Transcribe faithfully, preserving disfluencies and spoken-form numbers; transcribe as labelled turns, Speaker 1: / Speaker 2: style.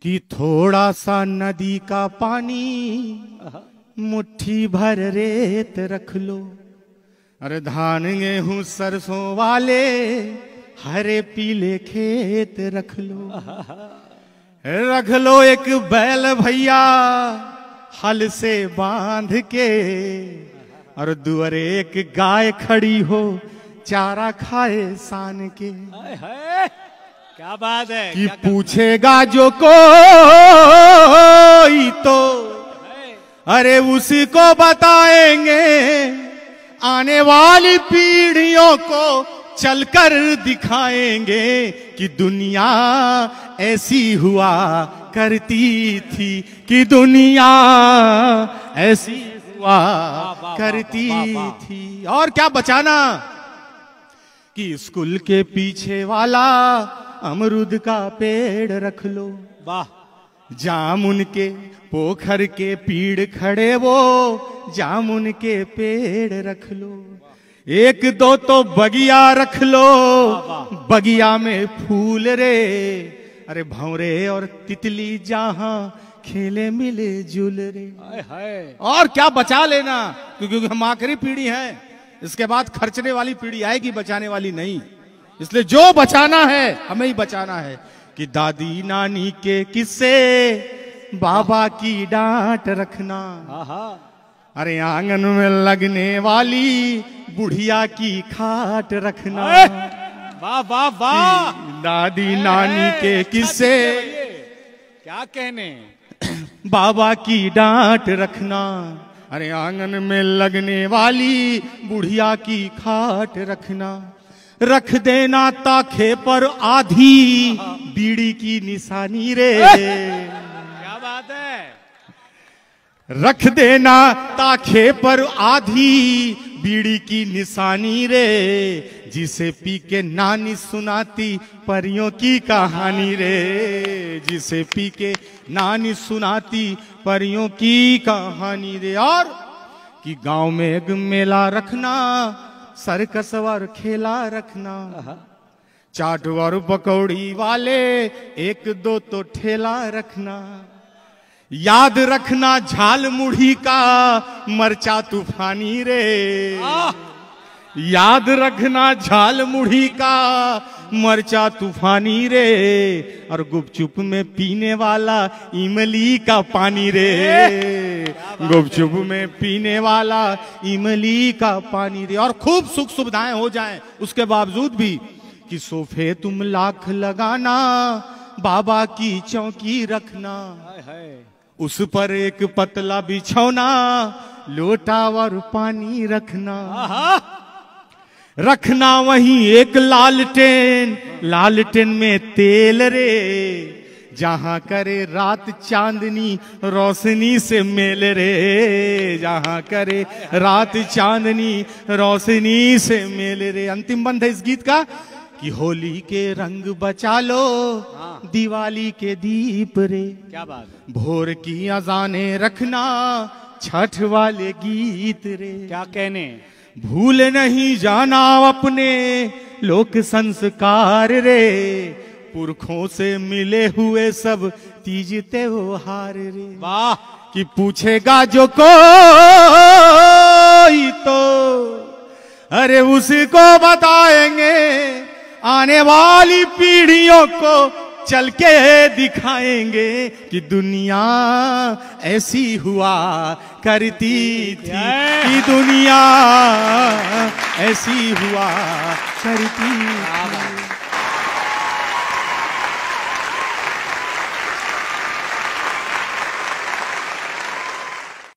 Speaker 1: कि थोड़ा सा नदी का पानी मुट्ठी भर रेत रख लो, अरे धान गेहूं सरसों वाले हरे पीले खेत रख लो, रख लो एक बैल भैया हल से बांध के, और दुअरे एक गाय खड़ी हो चारा खाए सान के।
Speaker 2: है, है। क्या बात है
Speaker 1: कि
Speaker 2: क्या
Speaker 1: पूछेगा जो कोई तो अरे उसको बताएंगे, आने वाली पीढ़ियों को चलकर दिखाएंगे कि दुनिया ऐसी हुआ करती थी, कि दुनिया ऐसी हुआ करती थी। और क्या बचाना कि स्कूल के पीछे वाला अमरूद का पेड़ रख लो,
Speaker 2: वाह,
Speaker 1: जामुन के पोखर के पीड़ खड़े वो जामुन के पेड़ रख लो, एक दो तो बगिया रख लो, बगिया में फूल रे, अरे भंवरे और तितली जहां खेले मिले जुल रे।
Speaker 2: है।
Speaker 1: और क्या बचा लेना, क्योंकि हम आखिरी पीढ़ी है, इसके बाद खर्चने वाली पीढ़ी आएगी, बचाने वाली नहीं। इसलिए जो बचाना है हमें ही बचाना है। कि दादी नानी के किस्से बाबा की डांट रखना, अरे आंगन में लगने वाली बुढ़िया की खाट रखना।
Speaker 2: वाह वाह वाह,
Speaker 1: दादी नानी के किस्से
Speaker 2: क्या कहने,
Speaker 1: बाबा की डांट रखना, अरे आंगन में लगने वाली बुढ़िया की खाट रखना, रख देना ताखे पर आधी बीड़ी की निशानी रे।
Speaker 2: क्या बात है,
Speaker 1: रख देना ताखे पर आधी बीड़ी की निशानी रे, जिसे पी के नानी सुनाती परियों की कहानी रे, जिसे पी के नानी सुनाती परियों की कहानी रे। और कि गांव में एक मेला रखना, सर्कस और खेला रखना, चाट और पकौड़ी वाले एक दो तो ठेला रखना, याद रखना झाल मुढ़ी का मरचा तूफानी रे, याद रखना झाल मुढ़ी का मरचा तूफानी रे, और गुपचुप में पीने वाला इमली का पानी रे, गुपचुप में पीने वाला इमली का पानी रे। और खूब सुख सुविधाएं हो जाएं उसके बावजूद भी कि सोफे तुम लाख लगाना, बाबा की चौकी रखना, उस पर एक पतला बिछौना, लोटा और पानी रखना, रखना वहीं एक लालटेन, लालटेन में तेल रे, जहां करे रात चांदनी रोशनी से मेल रे, जहां करे रात चांदनी रोशनी से मेल रे। अंतिम बंद है इस गीत का कि होली के रंग बचा लो, दिवाली के दीप रे,
Speaker 2: क्या बात है,
Speaker 1: भोर की अजाने रखना, छठ वाले गीत रे।
Speaker 2: क्या कहने,
Speaker 1: भूल नहीं जाना अपने लोक संस्कार रे, पुरखों से मिले हुए सब तीज त्योहार रे।
Speaker 2: वाह,
Speaker 1: कि पूछेगा जो कोई तो अरे उसको बताएंगे, आने वाली पीढ़ियों को चल के दिखाएंगे कि दुनिया ऐसी हुआ करती थी, कि दुनिया ऐसी हुआ करती थी।